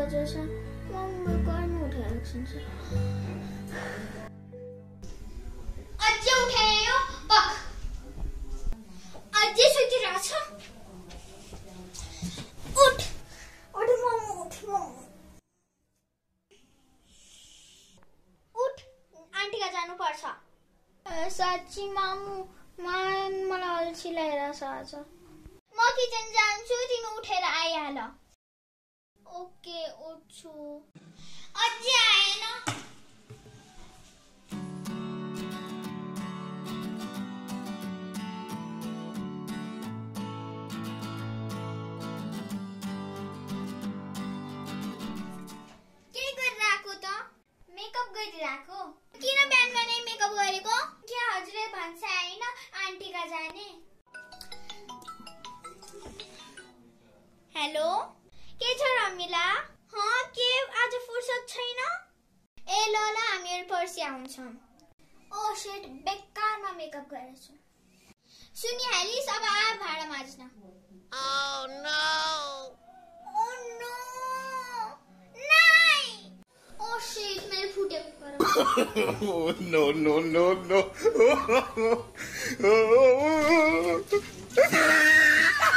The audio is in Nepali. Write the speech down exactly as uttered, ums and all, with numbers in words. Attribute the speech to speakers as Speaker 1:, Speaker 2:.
Speaker 1: बजे छ मम्मी कहिले उठेको छ
Speaker 2: अझै उठायो पक अझै सुतिरहेछ उठ
Speaker 1: उठ मम्मी उठ मम्मी
Speaker 2: उठ आन्टी कहाँ जानु पर्छ
Speaker 1: साच्ची मामु मान मलाई अल्छी लागिरहेछ आज
Speaker 2: म किचन जान्छु तिमी उठेर आइहाल
Speaker 1: ओके उठ्छु
Speaker 2: अझै आएन के गरिरहेको त मेकअप गरिरहेको किन बिहान बिहानै मेकअप गरेको के हजुरले भन्छ हैन आन्टी कहाँ जाने हेलो के छ रमिला हाँ के आज फुर्सद छैन ए ल ल हामीहरु पर्सि आउँछौं ओ शिट बेकारमा मेकअप गरेछु सुनिहालिस अब आ भाडा माझ्न
Speaker 3: Oh no
Speaker 2: ओ नो नाइ ओ शिट मैले फुटेको पर
Speaker 3: Oh no no no no